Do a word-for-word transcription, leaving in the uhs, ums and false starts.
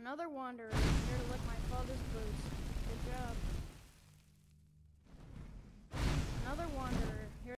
another wanderer here to lick my father's boots.